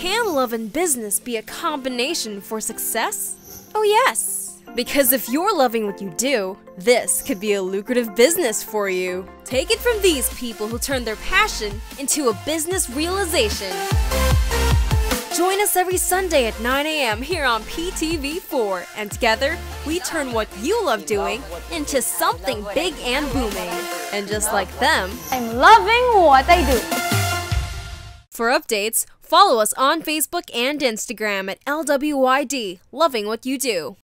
can love and business be a combination for success? Oh yes! Because if you're loving what you do, this could be a lucrative business for you. Take it from these people who turn their passion into a business realization. Join us every Sunday at 9 a.m. here on PTV4, and together, we turn what you love doing into something big and booming. And just like them, I'm loving what I do. For updates, follow us on Facebook and Instagram at LWYD, Loving What You Do.